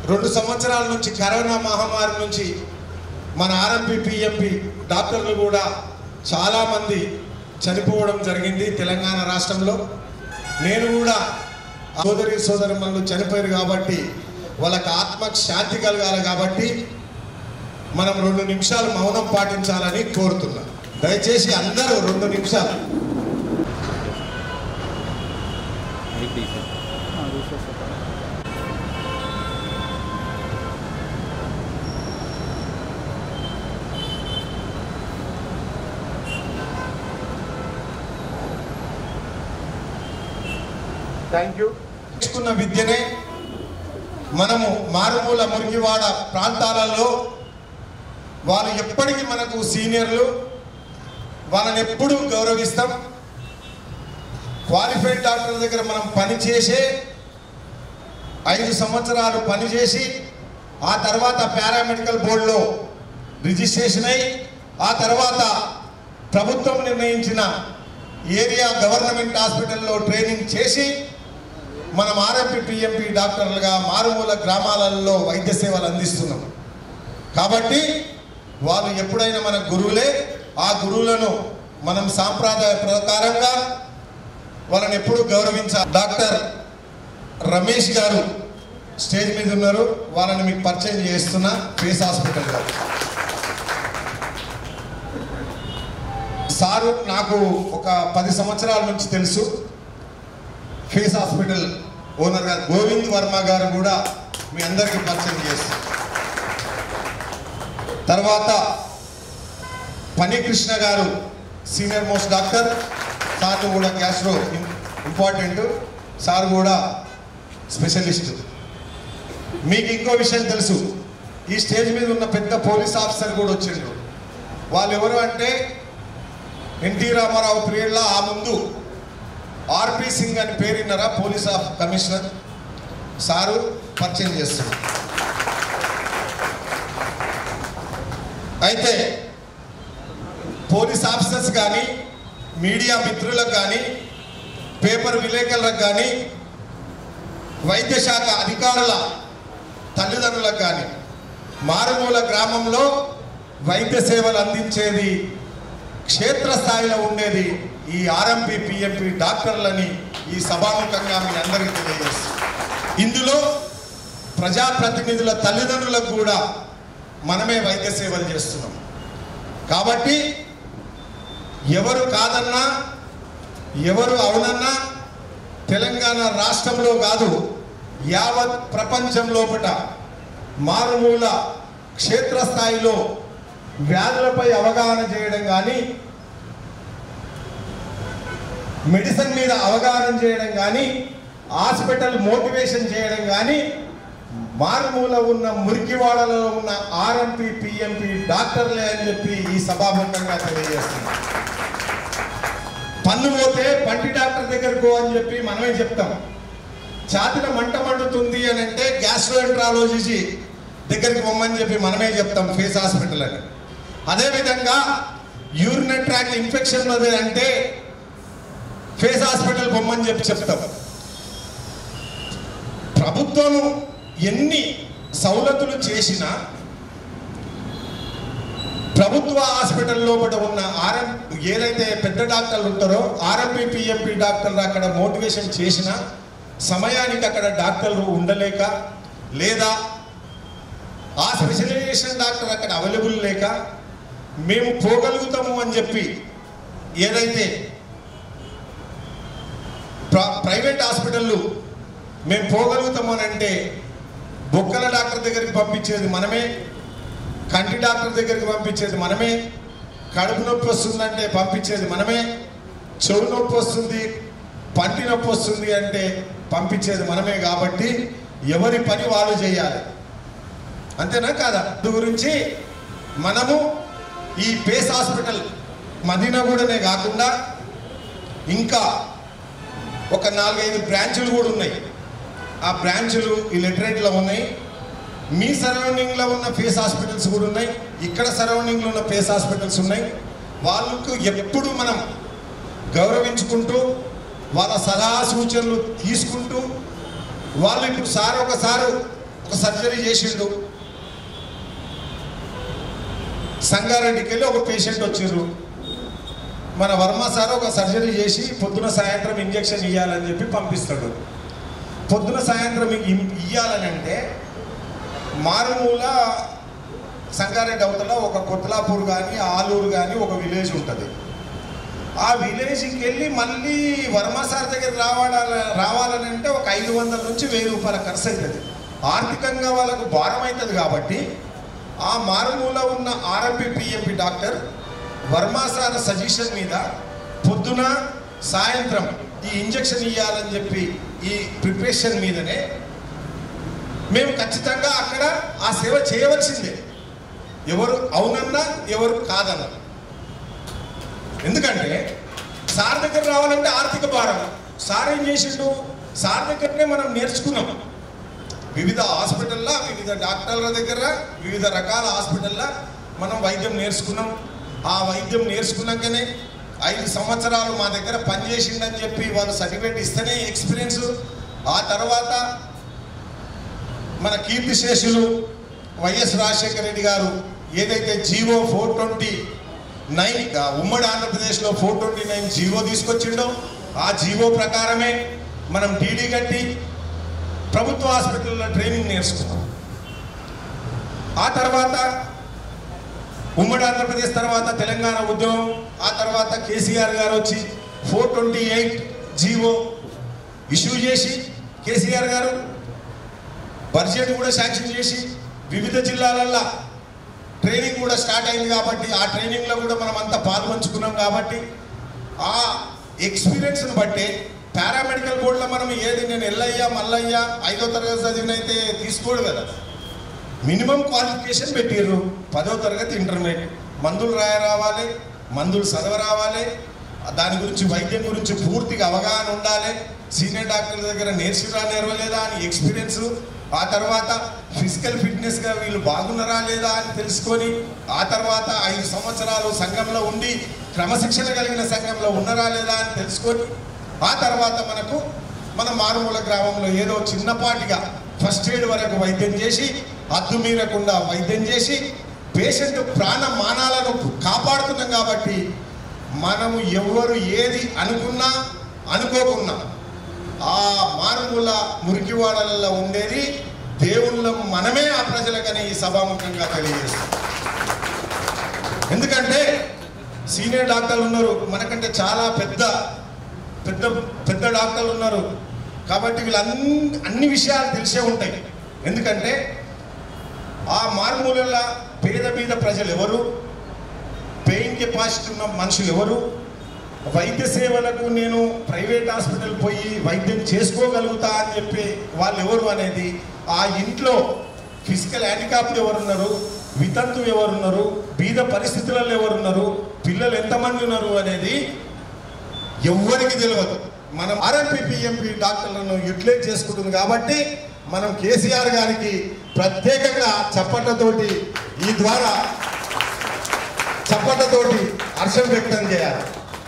2 సంవత్సరాల నుంచి కరోనా మహమ్మారి నుంచి మన ఆర్ఎంపీ పిఎంపి డాక్టర్లు కూడా చాలామంది చనిపోవడం జరిగింది తెలంగాణ రాష్ట్రంలో. నేను కూడా సోదరిమణులు చనిపోయారు కాబట్టి వాళ్ళకి ఆత్మకు శాంతి కలగాలి కాబట్టి మనం 2 నిమిషాలు మౌనం పాటించాలని కోరుతున్నాను. దయచేసి అందరూ 2 నిమిషాలు. Thank you. నేర్చుకున్న విద్యనే మనము మారుమూల మురికివాడ ప్రాంతాలలో వాళ్ళు ఎప్పటికీ మనకు సీనియర్లు, వాళ్ళని ఎప్పుడూ గౌరవిస్తాం. క్వాలిఫైడ్ డాక్టర్ దగ్గర మనం పనిచేసే 5 సంవత్సరాలు పనిచేసి ఆ తర్వాత పారామెడికల్ బోర్డులో రిజిస్ట్రేషన్ అయ్యి ఆ తర్వాత ప్రభుత్వం నిర్ణయించిన ఏరియా గవర్నమెంట్ హాస్పిటల్లో ట్రైనింగ్ చేసి మనం ఆర్ఎంపీ పిఎంపి డాక్టర్లుగా మారుమూల గ్రామాలలో వైద్య సేవలు అందిస్తున్నాం. కాబట్టి వాళ్ళు ఎప్పుడైనా మన గురువులే. ఆ గురువులను మనం సాంప్రదాయ ప్రకారంగా వాళ్ళని ఎప్పుడు గౌరవించాలి. డాక్టర్ రమేష్ గారు స్టేజ్ మీద ఉన్నారు, వాళ్ళని మీకు పరిచయం చేస్తున్నా. ఫేస్ హాస్పిటల్ గారు సారు నాకు ఒక 10 సంవత్సరాల నుంచి తెలుసు. ఫేస్ హాస్పిటల్ ఓనర్ గారు గోవింద్ వర్మ గారు కూడా మీ అందరికీ పరిచయం చేస్తారు. తర్వాత పనికృష్ణ గారు సీనియర్ మోస్ట్ డాక్టర్. సార్ కూడా గ్యాస్ట్రో ఇంపార్టెంట్, సార్ కూడా స్పెషలిస్ట్. మీకు ఇంకో విషయం తెలుసు, ఈ స్టేజ్ మీద ఉన్న పెద్ద పోలీస్ ఆఫీసర్ కూడా వచ్చిండ్రు. వాళ్ళు ఎవరు అంటే ఎన్టీ రామారావు పీరియడ్లో ఆ ముందు ఆర్పి సింగ్ అని పేరున్నారా, పోలీస్ కమిషనర్. సారు పరిచయం చేస్తున్నారు. అయితే పోలీస్ ఆఫీసర్స్ కానీ, మీడియా మిత్రులకు కానీ, పేపర్ విలేకరులకు కానీ, వైద్య శాఖ అధికారుల తల్లిదండ్రులకు కానీ మారుమూల గ్రామంలో వైద్య సేవలు అందించేది క్షేత్రస్థాయిలో ఉండేది ఈ ఆర్ఎంపీ పిఎంపి డాక్టర్లని ఈ సభాముఖంగా మీ అందరికీ తెలియజేస్తుంది. ఇందులో ప్రజాప్రతినిధుల తల్లిదండ్రులకు కూడా మనమే వైద్య సేవలు చేస్తున్నాం. కాబట్టి ఎవరు కాదన్నా ఎవరు అవునన్నా తెలంగాణ రాష్ట్రంలో కాదు యావత్ ప్రపంచం లోపల మారుమూల క్షేత్రస్థాయిలో వ్యాధులపై అవగాహన చేయడం కానీ, మెడిసిన్ మీద అవగాహన చేయడం కానీ, హాస్పిటల్ మోటివేషన్ చేయడం కానీ మారుమూల ఉన్న మురికివాడలో ఉన్న ఆర్ఎంపీ పిఎంపి డాక్టర్లే అని చెప్పి ఈ సభాముఖంగా తెలియజేస్తున్నాం. పన్ను పోతే పంటి డాక్టర్ దగ్గరకు అని చెప్పి మనమే చెప్తాం. ఛాతిలో మంట మండుతుంది అని అంటే గ్యాస్ట్రోఎంట్రాలజీ దగ్గరికి పొమ్మని చెప్పి మనమే చెప్తాం ఫేస్ హాస్పిటల్ అని. అదేవిధంగా యూరినరీ ట్రాక్ట్ ఇన్ఫెక్షన్ అంటే ఫేస్ హాస్పిటల్ పొమ్మని చెప్పి చెప్తాం. ప్రభుత్వం ఎన్ని సౌలతులు చేసినా ప్రభుత్వ హాస్పిటల్ లోపల ఉన్న ఏదైతే పెద్ద డాక్టర్లు ఉంటారో ఆర్ఎంపీ పిఎంపి డాక్టర్లు అక్కడ మోటివేషన్ చేసినా సమయానికి అక్కడ డాక్టర్లు ఉండలేక, లేదా ఆ స్పెషలైజేషన్ డాక్టర్ అక్కడ అవైలబుల్ లేక మేము పోగలుగుతాము అని చెప్పి ఏదైతే ప్రైవేట్ హాస్పిటళ్ళు మేము పోగలుగుతాము అని అంటే బొక్కల డాక్టర్ దగ్గరికి పంపించేది మనమే, కంటి డాక్టర్ దగ్గరికి పంపించేది మనమే, కడుపు నొప్పి వస్తుందంటే పంపించేది మనమే, చెవు నొప్పి వస్తుంది, పంటి నొప్పి వస్తుంది అంటే పంపించేది మనమే. కాబట్టి ఎవరి పని వాళ్ళు చేయాలి, అంతేనా కాదా? గురించి మనము ఈ ఫేస్ హాస్పిటల్ మదీనాగూడనే కాకుండా ఇంకా ఒక 4-5 బ్రాంచులు కూడా ఉన్నాయి. ఆ బ్రాంచులు ఈ లిటరేట్లో ఉన్నాయి. మీ సరౌండింగ్లో ఉన్న ఫేస్ హాస్పిటల్స్ కూడా ఉన్నాయి, ఇక్కడ సరౌండింగ్లో ఉన్న ఫేస్ హాస్పిటల్స్ ఉన్నాయి. వాళ్ళకు ఎప్పుడు మనం గౌరవించుకుంటూ వాళ్ళ సలహా సూచనలు తీసుకుంటూ వాళ్ళు ఇప్పుడు ఒకసారి ఒక ఒక సర్జరీ చేసిండు. సంగారెడ్డికి వెళ్ళి ఒక పేషెంట్ వచ్చిర్రు. మన వర్మ సార్ ఒక సర్జరీ చేసి పొద్దున సాయంత్రం ఇంజెక్షన్ ఇవ్వాలని చెప్పి పంపిస్తాడు. పొద్దున సాయంత్రం ఇవ్వాలని అంటే మారుమూల సంగారెడ్డి అవతల ఒక కొత్లాపూర్ కానీ ఆలూరు కానీ ఒక విలేజ్ ఉంటుంది. ఆ విలేజ్కి వెళ్ళి మళ్ళీ వర్మ సార్ దగ్గర రావాలని అంటే ఒక 500 నుంచి 1000 రూపాయల ఖర్చు అవుతుంది. ఆర్థికంగా వాళ్ళకు భారం అవుతుంది. కాబట్టి ఆ మారుమూల ఉన్న RMP PMP doctor Varma sir suggestion మీద పొద్దున సాయంత్రం ఈ ఇంజెక్షన్ ఇవ్వాలని చెప్పి ఈ ప్రిపరేషన్ మీదనే మేము ఖచ్చితంగా అక్కడ ఆ సేవ చేయవలసిందే, ఎవరు అవునన్నా ఎవరు కాదన్నా. ఎందుకంటే సార్ దగ్గర రావాలంటే ఆర్థిక భారం. సార్ ఏం చేసిండు, సార్ దగ్గరనే మనం నేర్చుకున్నాం. వివిధ హాస్పిటల్లో వివిధ డాక్టర్ల దగ్గర వివిధ రకాల హాస్పిటల్లో మనం వైద్యం నేర్చుకున్నాం. ఆ వైద్యం నేర్చుకున్నాకనే 5 సంవత్సరాలు మా దగ్గర పనిచేసిండని చెప్పి వాళ్ళు సర్టిఫికేట్ ఇస్తేనే ఎక్స్పీరియన్స్. ఆ తర్వాత మన కీర్తిశేషులు వైఎస్ రాజశేఖర రెడ్డి గారు ఏదైతే జీవో 429 ఉమ్మడి ఆంధ్రప్రదేశ్లో 429 జీవో తీసుకొచ్చిండో ఆ జీవో ప్రకారమే మనం డీడీ కట్టి ప్రభుత్వ హాస్పిటల్లో ట్రైనింగ్ నేర్చుకున్నాం. ఆ తర్వాత ఉమ్మడి ఆంధ్రప్రదేశ్ తర్వాత తెలంగాణ ఉద్యమం, ఆ తర్వాత కేసీఆర్ గారు వచ్చి 428 జీవో ఇష్యూ చేసి కేసీఆర్ గారు బడ్జెట్ కూడా శాంక్షన్ చేసి వివిధ జిల్లాలల్లో ట్రైనింగ్ కూడా స్టార్ట్ అయింది. కాబట్టి ఆ ట్రైనింగ్లో కూడా మనం అంతా పాల్పంచుకున్నాం. కాబట్టి ఆ ఎక్స్పీరియన్స్ని బట్టి పారామెడికల్ బోర్డులో మనం ఏది నేను ఎల్లయ్యా మల్లయ్యా 5వ తరగతి చదివినైతే తీసుకోడు కదా, మినిమం క్వాలిఫికేషన్ పెట్టిర్రు. 10వ తరగతి ఇంటర్మీడియట్, మందులు రావాలి, మందులు చదవ రావాలి, దాని గురించి వైద్యం గురించి పూర్తిగా అవగాహన ఉండాలి, సీనియర్ డాక్టర్ల దగ్గర నేర్వలేదా అని ఎక్స్పీరియన్స్. ఆ తర్వాత ఫిజికల్ ఫిట్నెస్గా వీళ్ళు బాగున్నారా లేదా అని తెలుసుకొని ఆ తర్వాత 5 సంవత్సరాలు సంఘంలో ఉండి క్రమశిక్షణ కలిగిన సంఘంలో ఉన్నారా లేదా అని తెలుసుకొని ఆ తర్వాత మన మారుమూల గ్రామంలో ఏదో చిన్నపాటిగా ఫస్ట్ ఎయిడ్ వరకు వైద్యం చేసి హద్దు మీరకుండా వైద్యం చేసి పేషెంట్ ప్రాణమానాలను కాపాడుతున్నాం. కాబట్టి మనము ఎవరు ఏది అనుకున్నా అనుకోకున్నా ఆ మారుమూల మురికివాడలలో ఉండేది దేవుళ్ళం మనమే ఆ ప్రజలకని ఈ సభాముఖంగా తెలియజేస్తాం. ఎందుకంటే సీనియర్ డాక్టర్లు ఉన్నారు, మనకంటే చాలా పెద్ద పెద్ద పెద్ద డాక్టర్లు ఉన్నారు. కాబట్టి అన్ని విషయాలు తెలిసే ఉంటాయి. ఎందుకంటే ఆ మారుమూలల పేద బీద ప్రజలు ఎవరు, పెయిన్ కెపాసిటీ ఉన్న మనుషులు ఎవరు, వైద్య సేవలకు నేను ప్రైవేట్ హాస్పిటల్ పోయి వైద్యం చేసుకోగలుగుతా అని చెప్పి వాళ్ళు ఎవరు అనేది, ఆ ఇంట్లో ఫిజికల్ హ్యాండిక్యాప్డ్ ఎవరున్నారు, వితంతు ఎవరున్నారు, బీద పరిస్థితులలో ఎవరున్నారు, పిల్లలు ఎంతమంది ఉన్నారు అనేది ఎవ్వరికి తెలియదు. మనం ఆర్ఎంపీ పిఎంపీ డాక్టర్లను యూటిలైజ్ చేసుకుంటుంది. కాబట్టి మనం కేసీఆర్ గారికి ప్రత్యేకంగా చప్పట్లతోటి ఈ ద్వారా చప్పట్లతోటి హర్షం వ్యక్తం చేయాలి.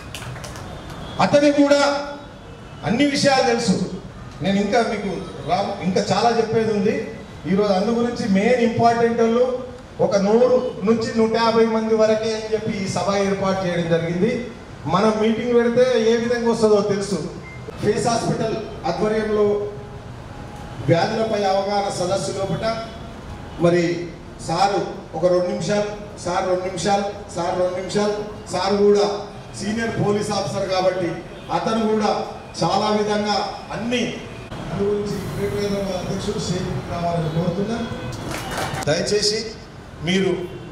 అతనికి కూడా అన్ని విషయాలు తెలుసు. నేను ఇంకా మీకు ఇంకా చాలా చెప్పేది ఉంది ఈరోజు. అందు గురించి మెయిన్ ఇంపార్టెంట్ వాళ్ళు ఒక 100 నుంచి 150 మంది వరకే అని చెప్పి ఈ సభ ఏర్పాటు చేయడం జరిగింది. మనం మీటింగ్ పెడితే ఏ విధంగా వస్తుందో తెలుసు. ఫేస్ హాస్పిటల్ ఆధ్వర్యంలో వ్యాధులపై అవగాహన సదస్సు లోపల మరి సారు ఒక 2 నిమిషాలు, సార్ 2 నిమిషాలు, సార్ 2 నిమిషాలు. సార్ కూడా సీనియర్ పోలీస్ ఆఫీసర్ కాబట్టి అతను కూడా చాలా విధంగా అన్ని గురించి అధ్యక్షుడు కావాలని కోరుతున్నా. దయచేసి మీరు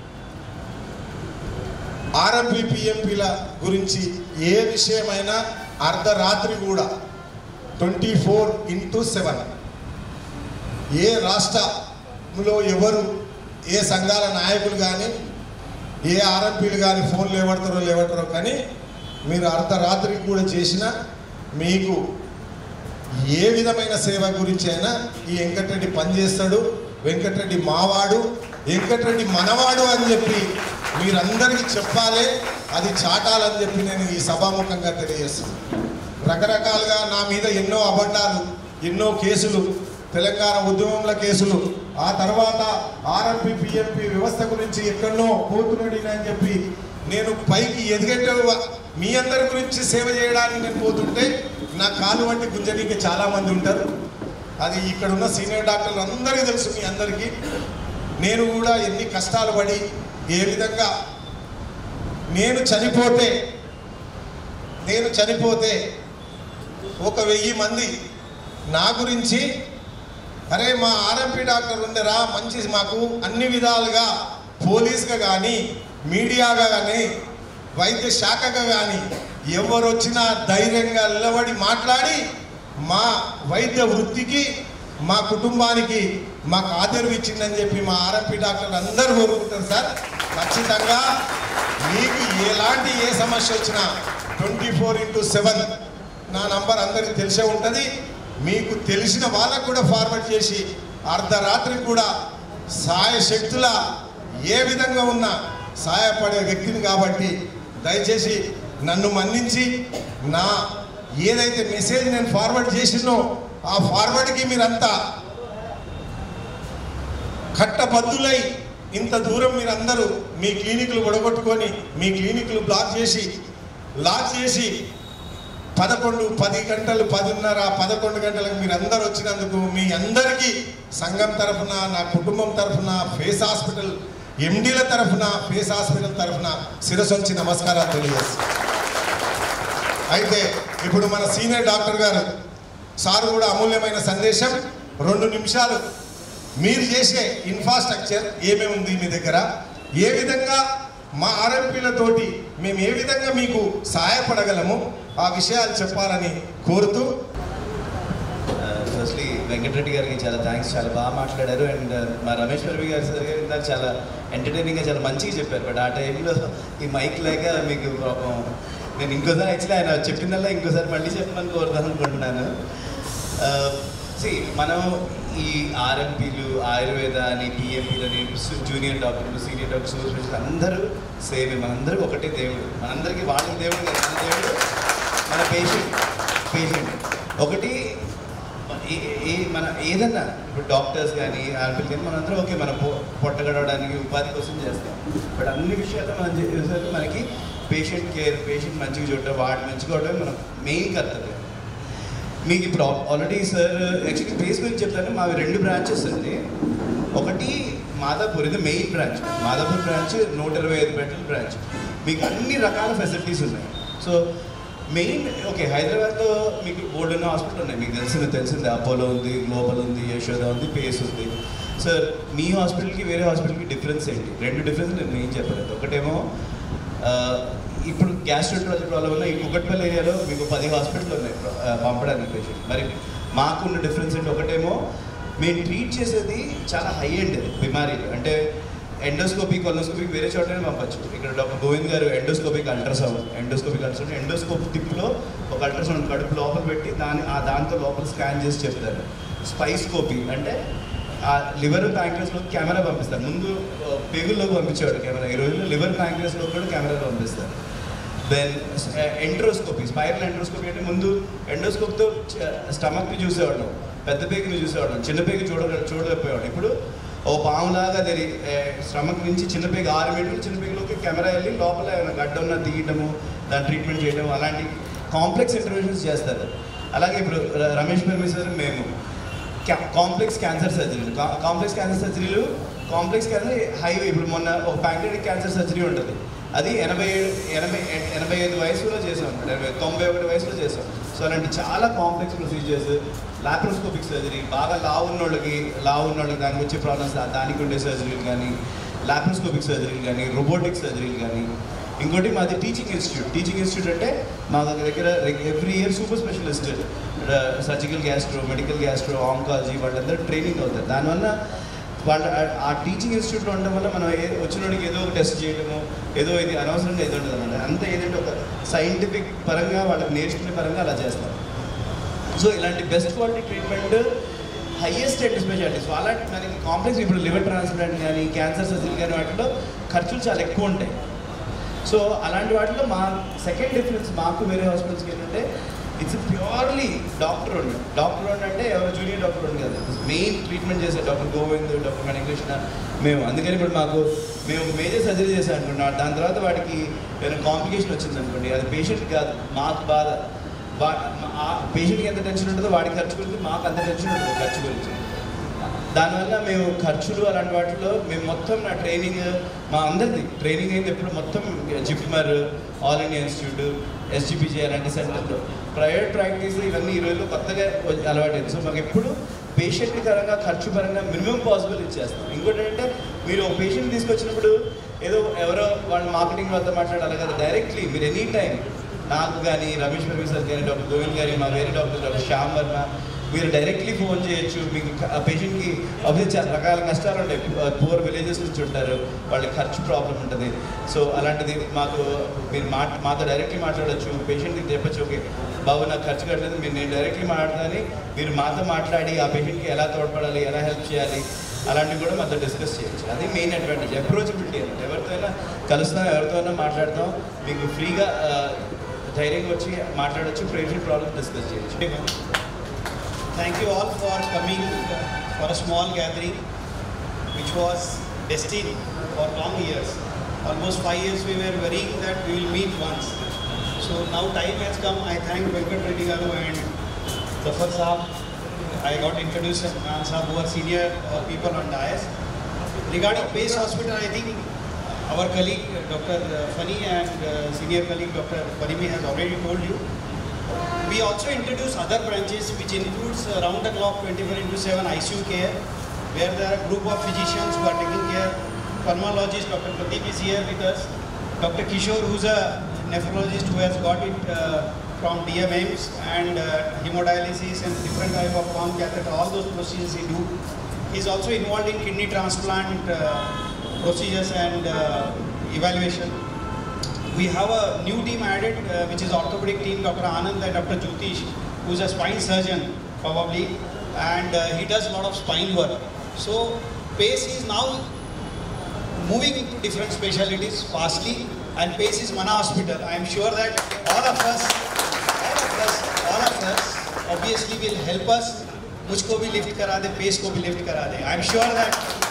ఆర్ఎంపీ పిఎంపీల గురించి ఏ విషయమైనా అర్ధరాత్రి కూడా 24/7 ఏ రాష్ట్రంలో ఎవరు ఏ సంఘాల నాయకులు కానీ ఏ ఆర్ఎంపీలు కానీ ఫోన్లు లేవడతారో కానీ మీరు అర్ధరాత్రికి కూడా చేసినా మీకు ఏ విధమైన సేవ గురించి అయినా ఈ వెంకటరెడ్డి పనిచేస్తాడు. వెంకటరెడ్డి మావాడు, వెంకటరెడ్డి మనవాడు అని చెప్పి మీరందరికీ చెప్పాలి, అది చాటాలని చెప్పి నేను ఈ సభాముఖంగా తెలియజేస్తున్నాను. రకరకాలుగా నా మీద ఎన్నో అబద్ధాలు, ఎన్నో కేసులు తెలంగాణ ఉద్యమంల కేసులు, ఆ తర్వాత ఆర్ఎంపీ పిఎంపీ వ్యవస్థ గురించి ఎక్కడో పోతున్నాడు అని చెప్పి నేను పైకి ఎదిగేట మీ అందరి గురించి సేవ చేయడానికి నేను పోతుంటే నా కాలు వంటి గుంజనీకి చాలామంది ఉంటారు. అది ఇక్కడ ఉన్న సీనియర్ డాక్టర్లు అందరికీ తెలుసు. మీ అందరికీ నేను కూడా ఎన్ని కష్టాలు పడి ఏ విధంగా నేను చనిపోతే 1000 మంది నా గురించి అరే మా ఆర్ఎంపీ డాక్టర్ ఉండరా మంచి మాకు అన్ని విధాలుగా పోలీస్గా కానీ మీడియాగా కానీ వైద్య శాఖగా కానీ ఎవరు వచ్చినా ధైర్యంగా నిలబడి మాట్లాడి మా వైద్య వృత్తికి మా కుటుంబానికి మాకు ఆదరవు ఇచ్చిందని చెప్పి మా ఆర్ఎంపీ డాక్టర్లు అందరూ కోరుకుంటారు సార్. ఖచ్చితంగా మీకు ఎలాంటి ఏ సమస్య వచ్చినా 24/7 నా నంబర్ అందరికీ తెలిసే ఉంటుంది. మీకు తెలిసిన వాళ్ళకు కూడా ఫార్వర్డ్ చేసి అర్ధరాత్రి కూడా సాయశక్తుల ఏ విధంగా ఉన్నా సహాయపడే వ్యక్తిని కాబట్టి దయచేసి నన్ను మన్నించి నా ఏదైతే మెసేజ్ నేను ఫార్వర్డ్ చేసినో ఆ ఫార్వర్డ్కి మీరంతా కట్టబద్దులై ఇంత దూరం మీరందరూ మీ క్లినిక్లు ఒడగొట్టుకొని మీ క్లినిక్లు బ్లాక్ చేసి 11, 10 గంటలు 10:30, 11 గంటలకు మీరందరూ వచ్చినందుకు మీ అందరికీ సంఘం తరఫున నా కుటుంబం తరఫున ఫేస్ హాస్పిటల్ ఎండీల తరఫున ఫేస్ హాస్పిటల్ తరఫున శిరసొంచి నమస్కారాలు తెలియజేస్తాను. అయితే ఇప్పుడు మన సీనియర్ డాక్టర్ గారు సార్ కూడా అమూల్యమైన సందేశం 2 నిమిషాలు మీరు చేసే ఇన్ఫ్రాస్ట్రక్చర్ ఏమేమి ఉంది మీ దగ్గర, ఏ విధంగా మా ఆర్ఎంపీలతోటి మేము ఏ విధంగా మీకు సహాయపడగలము ఆ విషయాలు చెప్పాలని కోరుతూ. ఫస్ట్లీ వెంకటరెడ్డి గారికి చాలా థ్యాంక్స్, చాలా బాగా మాట్లాడారు. అండ్ మా రమేష్ వర్మ గారు సార్ గారు ఇందాక చాలా ఎంటర్టైనింగ్గా చాలా మంచిగా చెప్పారు. బట్ ఆ టైంలో ఈ మైక్ లేక మీకు పాపం నేను ఇంకోసారి యాక్చువల్లీ ఆయన చెప్పిందల్లా ఇంకోసారి మళ్ళీ చెప్పమని కోరుతాను అనుకుంటున్నాను. మనం ఈ ఆర్ఎంపీలు, ఆయుర్వేద అని, పిఎంపీలని, జూనియర్ డాక్టర్లు, సీనియర్ డాక్టర్స్, సూపర్ అందరూ సేమ్. మనందరికీ ఒకటే దేవుడు. మనందరికీ వాళ్ళకి దేవుడు కాదు, మన దేవుడు మన పేషెంట్ ఒకటి. మన ఏదన్నా ఇప్పుడు డాక్టర్స్ కానీ ఆర్ఎంపీలు కానీ మనందరం ఓకే మనం పొట్టగడవడానికి ఉపాధి కోసం చేస్తాం. బట్ అన్ని విషయాల్లో మనం చేసేసరికి మనకి పేషెంట్ కేర్, పేషెంట్ మంచిగా చూడటం, వాడు మంచిగా చూడటం మన మెయిన్ కర్తవ్యం. మీకు ఇప్పుడు ఆల్రెడీ సార్ యాక్చువల్లీ బేస్ గురించి చెప్తాను. మావి 2 బ్రాంచెస్ అండి. ఒకటి మాదాపూర్, ఇది మెయిన్ బ్రాంచ్. మాదాపూర్ బ్రాంచ్ 125 బెడ్ల బ్రాంచ్. మీకు అన్ని రకాల ఫెసిలిటీస్ ఉన్నాయి. సో మెయిన్ ఓకే హైదరాబాద్లో మీకు బోర్డున్న హాస్పిటల్ ఉన్నాయి, మీకు తెలిసింది. అపోలో ఉంది, గ్లోబల్ ఉంది, యశోద ఉంది, పేస్ ఉంది. సార్ మీ హాస్పిటల్కి వేరే హాస్పిటల్కి డిఫరెన్స్ ఏంటి? 2 డిఫరెన్స్ నేను మెయిన్ చెప్పలేదు. ఒకటేమో ఇప్పుడు గ్యాస్ట్రోంటరాలజీ ప్రాబ్లం వల్ల ఈ కుకట్పల్లి ఏరియాలో మీకు 10 హాస్పిటల్ ఉన్నాయి పంపడానికి పేషెంట్. మరి మాకున్న డిఫరెన్స్ ఏంటి? ఒకటేమో మేము ట్రీట్ చేసేది చాలా హై ఎండ్ బిమారీలు, అంటే ఎండోస్కోపీ, కొలోనోస్కోపీకి వేరే చోటనే పంపచ్చు. ఇక్కడ డాక్టర్ గోవింద్ గారు ఎండోస్కోపిక్ అల్ట్రాసౌండ్ ఎండోస్కోప్ టిప్లో ఒక అల్ట్రాసౌండ్ కడుపు లోపల పెట్టి దాంతో లోపల స్కాన్ చేసి చెప్తారు. స్పైస్కోపీ అంటే ఆ లివర్ ప్యాంక్రియస్లో కెమెరా పంపిస్తారు. ముందు పేగుల్లోకి పంపించేవాడు కెమెరా, ఈ రోజుల్లో లివర్ ప్యాంక్రియస్లో కూడా కెమెరాలో పంపిస్తారు. దెన్ ఎండ్రోస్కోపీ, స్పైరల్ ఎండ్రోస్కోపీ అంటే ముందు ఎండోస్కోప్తో స్టమక్ని చూసేవాళ్ళం, పెద్ద పేగుని చూసేవాళ్ళం, చిన్న పేగు చూడలేకపోయేవాడు. ఇప్పుడు ఓ పాములాగా అది స్టమక్ నుంచి చిన్న పేగు 6 మీటర్లు చిన్న పేగులోకి కెమెరా వెళ్ళి లోపల గడ్డ ఉన్న తీయటము, దాన్ని ట్రీట్మెంట్ చేయడం, అలాంటి కాంప్లెక్స్ ఇంటర్వెన్షన్స్ చేస్తారు. అలాగే ఇప్పుడు రమేష్ వర్మ సార్ మేము కాంప్లెక్స్ క్యాన్సర్ సర్జరీలు కాంప్లెక్స్ క్యాన్సర్ హైవే. ఇప్పుడు మొన్న ఒక ప్యాంక్రియాటిక్ క్యాన్సర్ సర్జరీ ఉంటుంది, అది 85 వయసులో చేసాం, 91 వయసులో చేసాం. సో అలాంటి చాలా కాంప్లెక్స్ ప్రొసీజర్స్. లాప్రోస్కోపిక్ సర్జరీ, బాగా లావు ఉన్నోళ్ళకి దానికి వచ్చే ప్రాబ్లమ్స్, దానికి ఉండే సర్జరీలు కానీ, లాప్రోస్కోపిక్ సర్జరీలు కానీ, రోబోటిక్ సర్జరీలు కానీ. ఇంకోటి మాది టీచింగ్ ఇన్స్టిట్యూట్ అంటే మా దగ్గర every year super specialist surgical gastro, medical gastro, oncology వాళ్ళందరూ ట్రైనింగ్ అవుతారు. దానివల్ల వాళ్ళ ఆ టీచింగ్ ఇన్స్టిట్యూట్లో ఉండడం వల్ల మనం వచ్చినోడికి ఏదో ఒక టెస్ట్ చేయడము, ఏదో ఇది అనవసరంగా ఏదో ఉంటుంది అన్నమాట. అంతా ఏదంటే ఒక సైంటిఫిక్ పరంగా వాళ్ళకి నేర్చుకునే పరంగా అలా చేస్తాం. సో ఇలాంటి best quality treatment, highest end specialities. అలాంటి మనకి కాంప్లెక్స్ ఇప్పుడు లివర్ ట్రాన్స్ప్లాంట్ కానీ, క్యాన్సర్ సర్జరీ కానీ వాటిలో ఖర్చులు చాలా ఎక్కువ ఉంటాయి. సో అలాంటి వాటిలో మా సెకండ్ డిఫరెన్స్ మాకు వేరే హాస్పిటల్స్కి ఏంటంటే ఇట్స్ ప్యూర్లీ డాక్టర్ అంటే ఎవరు జూనియర్ డాక్టర్ ఉంది కదా, మెయిన్ ట్రీట్మెంట్ చేసే డాక్టర్ గోవింద్, డాక్టర్ మణికృష్ణ మేము. అందుకని ఇప్పుడు మేము మేజర్ సర్జరీ చేసాం అనుకోండి, దాని తర్వాత వాడికి ఏదైనా కాంప్లికేషన్ వచ్చింది అనుకోండి, అది పేషెంట్ కాదు మాకు బాధ. ఆ పేషెంట్కి ఎంత టెన్షన్ ఉంటుందో వాడి ఖర్చు గురించి మాకు అంత టెన్షన్ ఉంటుంది ఖర్చు గురించి. దానివల్ల మేము ఖర్చులు అలాంటి వాటిలో మేము మొత్తం నా ట్రైనింగ్ మా అందరిది ట్రైనింగ్ అయింది ఎప్పుడు మొత్తం JIPMER, all India institute, SGPG అలాంటి సెంటర్లో ప్రైవేట్ ప్రాక్టీస్ ఇవన్నీ ఈ రోజుల్లో కొత్తగా అలవాటైంది. సో మాకు ఎప్పుడు పేషెంట్ పరంగా ఖర్చు పరంగా మినిమం పాసిబుల్ ఇచ్చేస్తాం. ఇంకోటి ఏంటంటే మీరు ఒక పేషెంట్ తీసుకొచ్చినప్పుడు ఏదో ఎవరో వాళ్ళ మార్కెటింగ్ వాళ్ళతో మాట్లాడాలి కదా, డైరెక్ట్లీ మీరు ఎనీ టైం నాకు కానీ, రమేష్ బాబు సార్ కానీ, డాక్టర్ గోవింద్ గారి, మా వేరే డాక్టర్ శ్యామ్ వర్మ, మీరు డైరెక్ట్లీ ఫోన్ చేయొచ్చు. మీకు ఆ పేషెంట్కి అవి చాలా రకాల కష్టాలు ఉంటాయి, పూర్ విలేజెస్ నుంచి ఉంటారు, వాళ్ళకి ఖర్చు ప్రాబ్లం ఉంటుంది. సో అలాంటిది మాకు మీరు మాతో డైరెక్ట్లీ మాట్లాడచ్చు. పేషెంట్కి చెప్పచ్చు, ఓకే బాబు నాకు ఖర్చు కట్టలేదు, నేను డైరెక్ట్లీ మాట్లాడతానని మీరు మాతో మాట్లాడి ఆ పేషెంట్కి ఎలా తోడ్పడాలి, ఎలా హెల్ప్ చేయాలి అలాంటివి కూడా మాతో డిస్కస్ చేయొచ్చు. అది మెయిన్ అడ్వాంటేజ్, అప్రోచబిలిటీ అంటే. ఎవరితో అయినా కలుస్తాం, ఎవరితో అయినా మాట్లాడతాం, మీకు ఫ్రీగా ధైర్యంగా వచ్చి మాట్లాడచ్చు, పేషెంట్ ప్రాబ్లమ్ డిస్కస్ చేయొచ్చు. Thank you all for coming for a small gathering which was destined for long years. Almost 5 years we were worrying that we will meet once. So now time has come. I thank Venkat Reddy Garu and Zafar Saab. I got introduced as Maan Saab, who are senior people on dais. Regarding Pace Hospital, I think our colleague Dr. Fani and senior colleague Dr. Parimi has already told you. We also introduce other branches which includes round-the-clock 24/7 ICU care, where there are a group of physicians who are taking care. Pulmonologist Dr. Pradeep is here with us. Dr. Kishore, who's a nephrologist who has got it from DMMs and hemodialysis and different type of pump catheter, all those procedures he do. He's also involved in kidney transplant procedures and evaluation. We have a new team added, which is orthopedic team, Dr. Anand and Dr. Jyotish, who's a spine surgeon probably, and he does a lot of spine work. So PACE is now moving into different specialties fastly, and PACE is Mana Hospital. I am sure that all of us obviously will help us. मुझको भी lift करा दे, PACE को भी lift करा दे. I am sure that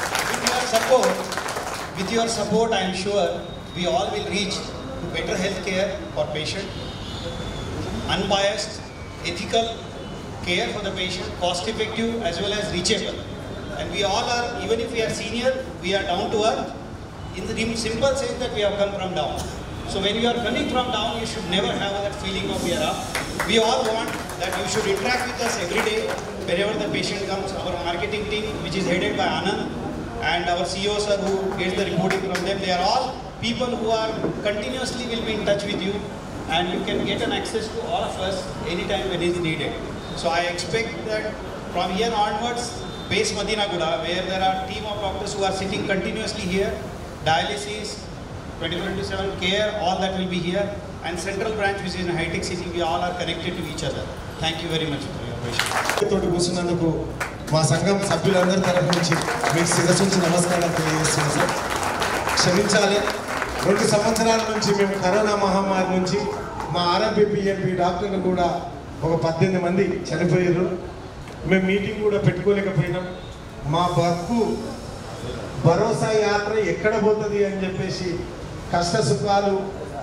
with your support, I am sure we all will reach to better health care for patient, unbiased, ethical care for the patient, cost effective as well as reachable. And we all are, even if we are senior, we are down to earth in the simple sense that we have come from down. So when you are coming from down, you should never have that feeling of we are up. We all want that you should interact with us every day wherever the patient comes. Our marketing team, which is headed by Anand, and our CEO sir, who gets the reporting from them, they are all people who are continuously will be in touch with you, and you can get an access to all of us anytime when it is needed. So I expect that from here onwards, PACE Madina Guda, where there are team of doctors who are sitting continuously here, dialysis, 24/7 care, all that will be here, and central branch which is in high-tech city, we all are connected to each other. Thank you very much for your question. మా సంఘం సభ్యులందరి తరఫు నుంచి మీకు శిరస్సు నమస్కారం తెలియజేస్తున్నాను sir. క్షమించాలి, 2 సంవత్సరాల నుంచి మేము కరోనా మహమ్మారి నుంచి మా ఆర్ఎంపీ పిఎంపీ డాక్టర్లు కూడా ఒక 18 మంది చనిపోయారు. మేము మీటింగ్ కూడా పెట్టుకోలేకపోయినాం. మా బతుకు భరోసా యాత్ర ఎక్కడ పోతుంది అని చెప్పేసి కష్ట సుఖాలు,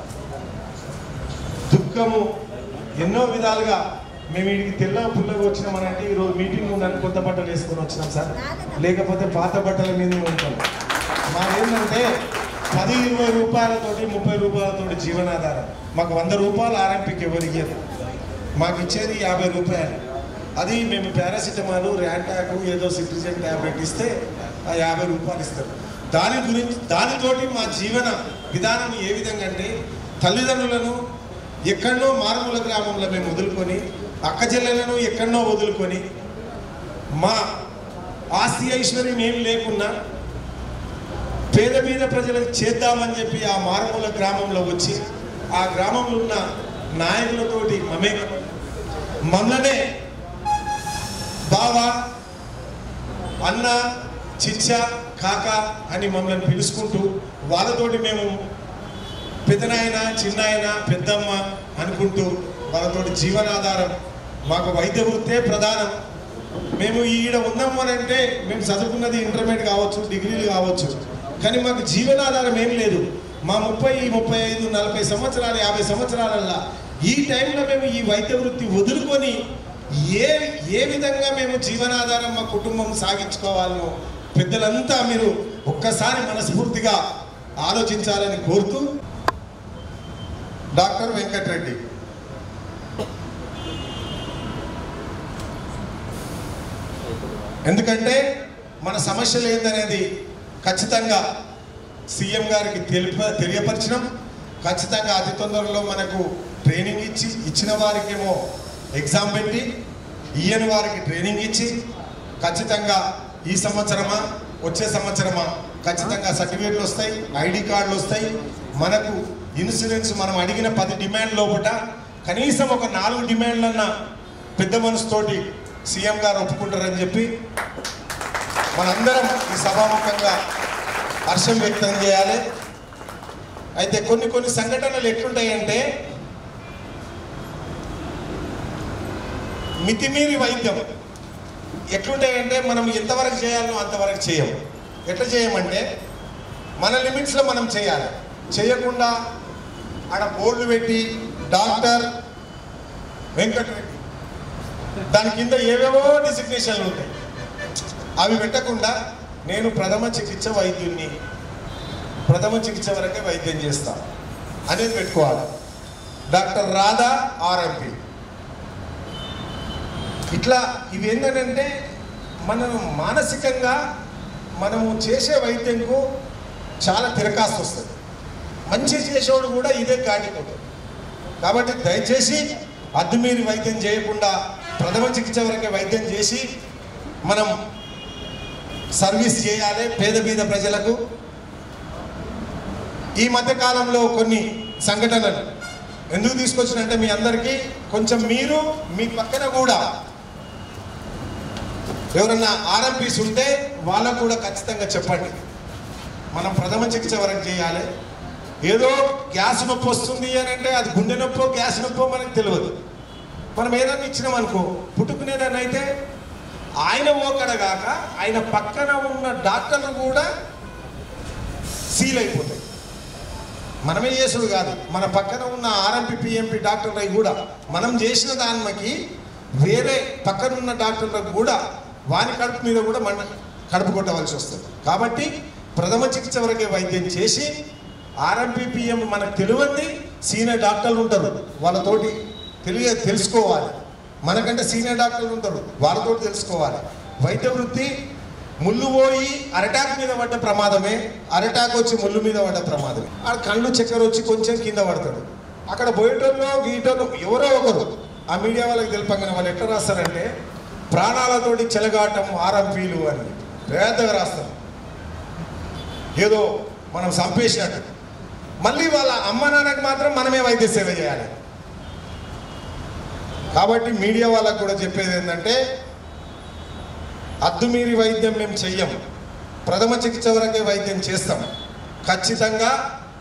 దుఃఖము, ఎన్నో విధాలుగా మేము వీడికి తెల్ల పుల్లగా వచ్చినామనంటే ఈరోజు మీటింగ్ ఉందని కొత్త బట్టలు వేసుకొని వచ్చినాం సార్, లేకపోతే పాత బట్టల మీద ఉంటాం. మాకేంటంటే 10-20 రూపాయలతోటి 30 రూపాయలతోటి జీవనాధారం. మాకు 100 రూపాయలు ఆర్ఎంపీకి ఎవరు ఇయ్యరు, మాకు ఇచ్చేది 50 రూపాయలు. అది మేము పారాసిటమాల్, ర్యాంటాకు, ఏదో సిట్రిజన్ ట్యాబ్లెట్ ఇస్తే ఆ 50 రూపాయలు ఇస్తారు. దానితోటి మా జీవన విధానం ఏ విధంగా అంటే, తల్లిదండ్రులను ఎక్కడో మారుమూల గ్రామంలో మేము వదులుకొని, అక్క చెల్లెలను ఎక్కడో వదులుకొని, మా ఆస్తి ఐశ్వర్యం ఏం లేకున్నా పేద మీద ప్రజలకు చేద్దామని చెప్పి ఆ మారుమూల గ్రామంలో వచ్చి ఆ గ్రామంలో ఉన్న నాయకులతోటి మమ్మల్నే బావా, అన్న, చిచ్చ, కాక అని మమ్మల్ని పిలుచుకుంటూ వాళ్ళతోటి మేము పెద్దనాయన, చిన్నాయన, పెద్దమ్మ అనుకుంటూ వాళ్ళతోటి జీవనాధారం. మాకు వైద్య వృత్తే ప్రధానం. మేము ఈడ ఉన్నాము అని అంటే మేము చదువుకున్నది ఇంటర్మీడియట్ కావచ్చు, డిగ్రీలు కావచ్చు, కానీ మాకు జీవనాధారం ఏం లేదు. మా 30, 35, 40 సంవత్సరాలు, 50 సంవత్సరాలల్లా ఈ టైంలో మేము ఈ వైద్య వృత్తి వదులుకొని ఏ విధంగా మేము జీవనాధారం మా కుటుంబం సాగించుకోవాలనో పెద్దలంతా మీరు ఒక్కసారి మనస్ఫూర్తిగా ఆలోచించాలని కోరుతూ, డాక్టర్ వెంకటరెడ్డి. ఎందుకంటే మన సమస్యలు ఏందనేది ఖచ్చితంగా సీఎం గారికి తెలియపరిచినాం. ఖచ్చితంగా అతి తొందరలో మనకు ట్రైనింగ్ ఇచ్చిన వారికేమో ఎగ్జామ్ పెట్టి, ఇయ్యని వారికి ట్రైనింగ్ ఇచ్చి ఖచ్చితంగా ఈ సంవత్సరమా వచ్చే సంవత్సరమా ఖచ్చితంగా సర్టిఫికేట్లు వస్తాయి, ఐడి కార్డులు వస్తాయి. మనకు ఇన్సూరెన్స్ మనం అడిగిన 10 డిమాండ్ లోపల కనీసం ఒక 4 డిమాండ్లన్నా పెద్ద మనసుతోటి సీఎం గారు ఒప్పుకుంటారని చెప్పి మనందరం ఈ సభాముఖంగా హర్షం వ్యక్తం చేయాలి. అయితే కొన్ని సంఘటనలు ఎట్లుంటాయంటే మితిమీరి వైద్యం ఎట్లుంటాయంటే మనం ఎంతవరకు చేయాలో అంతవరకు చేయం. ఎట్లా చేయమంటే మన లిమిట్స్లో మనం చేయాలి. చేయకుండా ఆడ బోర్డులు పెట్టి డాక్టర్ వెంకటరెడ్డి దాని కింద ఏవేవో డిసిగ్నేషన్లు ఉంటాయి, అవి పెట్టకుండా నేను ప్రథమ చికిత్స వైద్యుని, ప్రథమ చికిత్స వరకే వైద్యం చేస్తా అనేది పెట్టుకోవాలి. Doctor Radha RMP. ఇట్లా ఇవి ఏంటంటే మనం మానసికంగా మనము చేసే వైద్యంకు చాలా తిరకాసు వస్తుంది. మంచి చేసేవాడు కూడా ఇదే కాటిపోతుంది. కాబట్టి దయచేసి అద్దుమీరి వైద్యం చేయకుండా ప్రథమ చికిత్స వరకే వైద్యం చేసి మనం సర్వీస్ చేయాలి పేద బీద ప్రజలకు. ఈ మధ్య కాలంలో కొన్ని సంఘటనలు ఎందుకు తీసుకొచ్చినంటే మీ అందరికీ కొంచెం మీరు మీ పక్కన కూడా ఎవరన్నా ఆర్ఎంపీస్ ఉంటే వాళ్ళకు కూడా ఖచ్చితంగా చెప్పండి. మనం ప్రథమ చికిత్స వరకు చేయాలి. ఏదో గ్యాస్ నొప్పి వస్తుంది అని అంటే అది గుండె నొప్పో గ్యాస్ నొప్పో మనకు తెలియదు. మనం ఏదైనా ఇచ్చినాం అనుకో పుట్టుకునేదాన్ని అయితే ఆయన ఓకడగాక ఆయన పక్కన ఉన్న డాక్టర్లు కూడా సీల్ అయిపోతాయి. మనమే చేసుడు కాదు, మన పక్కన ఉన్న ఆర్ఎంపీ పిఎంపీ డాక్టర్లు కూడా మనం చేసిన దానికి వేరే పక్కన ఉన్న డాక్టర్లకు కూడా వారి కడుపు మీద కూడా మన కడుపు కొట్టవలసి వస్తుంది. కాబట్టి ప్రథమ చికిత్స వరకే వైద్యం చేసి ఆర్ఎంపీ పిఎం మనకు తెలియంది సీనియర్ డాక్టర్లు ఉంటారు, వాళ్ళతోటి తెలుసుకోవాలి. మనకంటే సీనియర్ డాక్టర్లు ఉంటారు, వాళ్ళతో తెలుసుకోవాలి. వైద్య వృత్తి ముళ్ళు పోయి అరటాక్ మీద పడ్డ ప్రమాదమే, అరటాక్ వచ్చి ముళ్ళు మీద పడ్డ ప్రమాదమే. ఆ కళ్ళు చక్కెర వచ్చి కొంచెం కింద పడతాడు. అక్కడ పోయేటోళ్ళు గీటోళ్ళు ఎవరో ఒకరు ఆ మీడియా వాళ్ళకి తెలిపంగానే వాళ్ళు ఎట్లా రాస్తారంటే ప్రాణాలతోటి చెలగాటం ఆర్ఎంపీలు అని పెద్దగా రాస్తారు, ఏదో మనం చంపేసినట్టు. మళ్ళీ వాళ్ళ అమ్మ నాన్నకి మాత్రం మనమే వైద్య సేవ చేయాలి. కాబట్టి మీడియా వాళ్ళకు కూడా చెప్పేది ఏంటంటే అద్దుమీరి వైద్యం మేము చెయ్యం, ప్రథమ చికిత్స వరకే వైద్యం చేస్తాం. ఖచ్చితంగా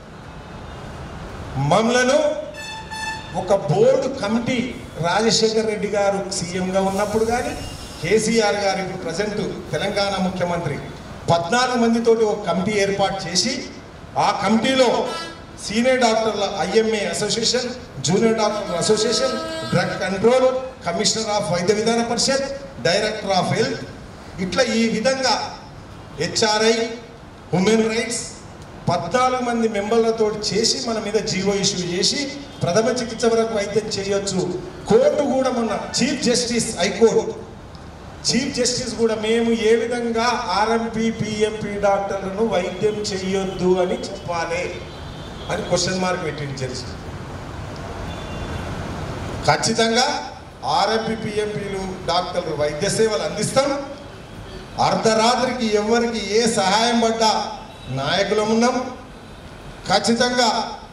మమ్మలను ఒక బోర్డు కమిటీ రాజశేఖర్ రెడ్డి గారు సీఎంగా ఉన్నప్పుడు కానీ కేసీఆర్ గారు ఇప్పుడు ప్రజెంట్ తెలంగాణ ముఖ్యమంత్రి 14 మందితోటి ఒక కమిటీ ఏర్పాటు చేసి ఆ కమిటీలో సీనియర్ డాక్టర్ల ఐఎంఏ అసోసియేషన్, జూనియర్ డాక్టర్ల association, drug control, commissioner of Vaidya Vidhana Parishad, director of health, ఇట్లా ఈ విధంగా హెచ్ఆర్ఐ, హ్యూమన్ రైట్స్ 14 మంది మెంబర్లతో చేసి మన మీద జీవో ఇష్యూ చేసి ప్రథమ చికిత్స వరకు వైద్యం చేయొచ్చు. కోర్టు కూడా మొన్న chief justice, high court chief justice కూడా మేము ఏ విధంగా ఆర్ఎంపీ పిఎంపీ డాక్టర్లను వైద్యం చేయొద్దు అని చెప్పాలి అని క్వశ్చన్ మార్క్ పెట్టింది జడ్జి. ఖచ్చితంగా ఆర్ఎంపీ పిఎంపీలు డాక్టర్లు వైద్య సేవలు అందిస్తాం. అర్ధరాత్రికి ఎవరికి ఏ సహాయం పడ్డా నాయకులం ఉన్నాం. ఖచ్చితంగా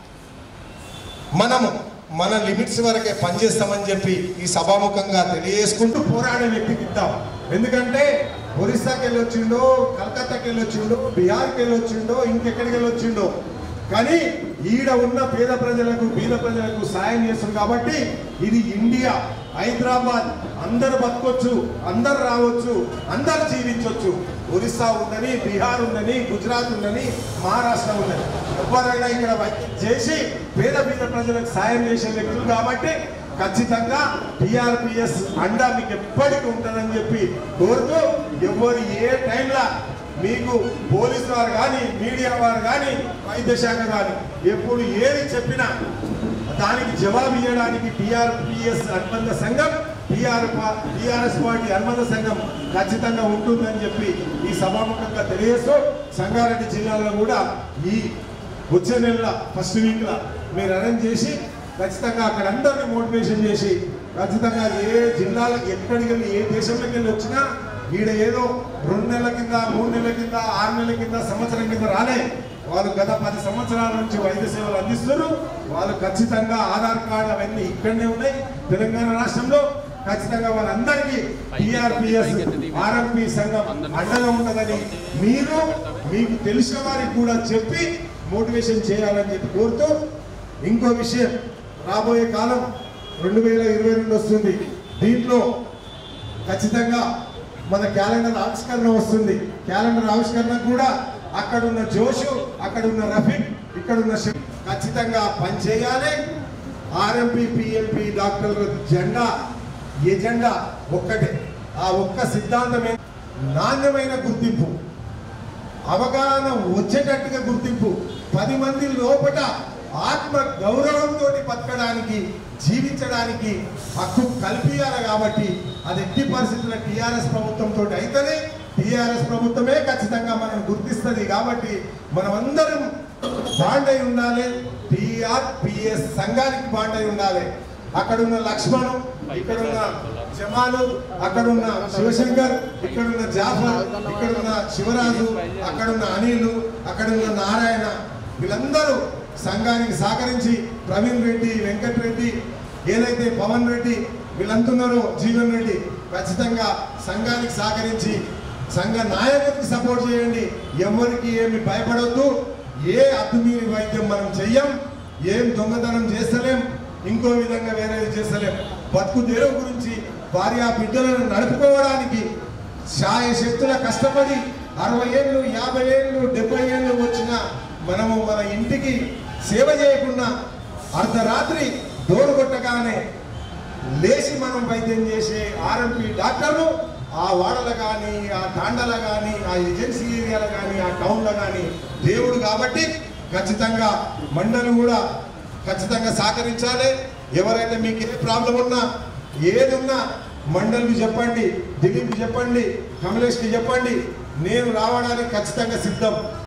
మనము మన లిమిట్స్ వరకే పనిచేస్తామని చెప్పి ఈ సభాముఖంగా తెలియజేసుకుంటూ పోరాడే వ్యక్తికి ఇద్దాం. ఎందుకంటే ఒరిస్సాకి వెళ్ళొచ్చిండో, కలకత్తాకి వెళ్ళొచ్చిండో, బీహార్కి వెళ్ళొచ్చిండో, ఇంకెక్కడికి వెళ్ళొచ్చిండో కానీ ఈడ ఉన్న పేద ప్రజలకు బీద ప్రజలకు సాయం చేస్తుంది. కాబట్టి ఇది ఇండియా, హైదరాబాద్, అందరు బతకొచ్చు, అందరు రావచ్చు, అందరు జీవించవచ్చు. ఒరిస్సా ఉందని, బీహార్ ఉందని, గుజరాత్ ఉందని, మహారాష్ట్ర ఉందని ఎవరైనా ఇక్కడ చేసి పేద ప్రజలకు సాయం చేసే వ్యక్తులు. కాబట్టి ఖచ్చితంగా టీఆర్పీఎస్ అండా మీకు ఎప్పటికీ ఉంటుందని చెప్పి కోరుతూ, ఎవరు ఏ టైంలో మీకు పోలీసు వారు కానీ, మీడియా వారు కానీ, వైద్య శాఖ కానీ ఎప్పుడు ఏది చెప్పినా దానికి జవాబు ఇవ్వడానికి టీఆర్పీఎస్ అనుబంధ సంఘం, టీఆర్ఎస్ పార్టీ అనుబంధ సంఘం ఖచ్చితంగా ఉంటుందని చెప్పి ఈ సభాముఖంగా తెలియజేస్తూ, సంగారెడ్డి జిల్లాలో కూడా ఈ వచ్చే నెల ఫస్ట్ వీక్లో మీరు అరేంజ్ చేసి ఖచ్చితంగా అక్కడ అందరినీ మోటివేషన్ చేసి ఖచ్చితంగా ఏ జిల్లాలో ఎక్కడికి వెళ్ళి ఏ దేశంలోకి వెళ్ళి వచ్చినా ఈడ ఏదో 2 నెలల కింద, 3 నెలల కింద, 6 నెలల కింద, సంవత్సరం కింద రాలే. వాళ్ళు గత 10 సంవత్సరాల నుంచి వైద్య సేవలు అందిస్తున్నారు. వాళ్ళు ఖచ్చితంగా ఆధార్ కార్డు అవన్నీ ఇక్కడనే ఉన్నాయి తెలంగాణ రాష్ట్రంలో. ఖచ్చితంగా వాళ్ళందరికీ టీఆర్పీఎస్ ఆర్ఎంపీ సంఘం అండగా ఉంటుందని మీకు తెలిసిన వారికి కూడా చెప్పి మోటివేషన్ చేయాలని చెప్పి కోరుతూ, ఇంకో విషయం, రాబోయే కాలం 2022 వస్తుంది. దీంట్లో ఖచ్చితంగా మన క్యాలెండర్ ఆవిష్కరణ వస్తుంది. క్యాలెండర్ ఆవిష్కరణ కూడా అక్కడున్న జోషు, అక్కడున్న రఫీక్, ఇక్కడున్న ఖచ్చితంగా పనిచేయాలి. ఆర్ఎంపీ పిఎంపీ డాక్టర్ల ఎజెండా ఒక్కటే. ఆ ఒక్క సిద్ధాంతమే నాణ్యమైన గుర్తింపు, అవగాహన వచ్చేటట్టుగా గుర్తింపు, 10 మంది లోపల ఆత్మ గౌరవంతో బతకడానికి, జీవించడానికి హక్కు కల్పించాలి. కాబట్టి అది ఎట్టి పరిస్థితుల్లో టీఆర్ఎస్ ప్రభుత్వంతో అయితేనే, టీఆర్ఎస్ ప్రభుత్వమే ఖచ్చితంగా మనం గుర్తిస్తుంది. కాబట్టి మనం అందరం బాండ్ అయి ఉండాలి, టీఆర్పీఎస్ సంఘానికి బాండ్ అయి ఉండాలి. అక్కడున్న లక్ష్మణు, ఇక్కడున్న జమాలు, అక్కడున్న శివశంకర్, ఇక్కడున్న జాఫర్, ఇక్కడున్న శివరాజు, అక్కడున్న అనిల్, అక్కడున్న నారాయణ, వీళ్ళందరూ సంఘానికి సహకరించి, ప్రవీణ్ రెడ్డి, వెంకటరెడ్డి, ఏదైతే పవన్ రెడ్డి వీళ్ళంటున్నారో, జీవన్ రెడ్డి, ఖచ్చితంగా సంఘానికి సహకరించి సంఘ నాయకుడికి సపోర్ట్ చేయండి. ఎవరికి ఏమి భయపడవద్దు. ఏ అద్దుమీరి వైద్యం మనం చెయ్యం, ఏం దొంగతనం చేస్తలేం, ఇంకో విధంగా వేరేది చేస్తలేం. బతుకు తెరువు గురించి భార్య బిడ్డలను నడుపుకోవడానికి శాయశక్తుల కష్టపడి 60 ఏళ్ళు, 50 ఏళ్ళు, 70 ఏళ్ళు వచ్చిన మనము మన ఇంటికి సేవ చేయకుండా అర్ధరాత్రి డోరు కొట్టగానే లేచి మనం వైద్యం చేసే ఆర్ఎంపీ డాక్టర్లు ఆ వాడలు కానీ, ఆ తాండల కానీ, ఆ ఏజెన్సీ ఏరియాలో కానీ, ఆ టౌన్లో కానీ దేవుడు. కాబట్టి ఖచ్చితంగా మండలి కూడా ఖచ్చితంగా సహకరించాలి. ఎవరైతే మీకు ఏ ప్రాబ్లం ఉన్నా, ఏది ఉన్నా మండలికి చెప్పండి, దిలీప్కి చెప్పండి, కమలేష్కి చెప్పండి. నేను రావడానికి ఖచ్చితంగా సిద్ధం.